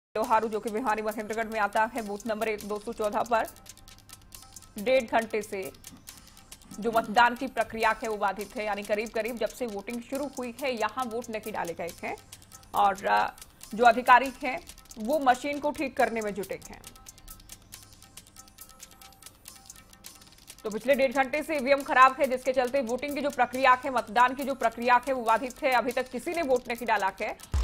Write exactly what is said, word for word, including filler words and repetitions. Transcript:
लोहारू जो कि भिवानी महेंद्रगढ़ में आता है, बूथ नंबर दो सौ चौदह पर डेढ़ घंटे से जो मतदान की प्रक्रिया है वो बाधित है। यानी करीब करीब जब से वोटिंग शुरू हुई है यहां वोट नहीं डाले गए हैं और जो अधिकारी हैं वो मशीन को ठीक करने में जुटे हैं। तो पिछले डेढ़ घंटे से ईवीएम खराब है, जिसके चलते वोटिंग की जो प्रक्रिया है, मतदान की जो प्रक्रिया है वो बाधित है। अभी तक किसी ने वोट नहीं डाला है।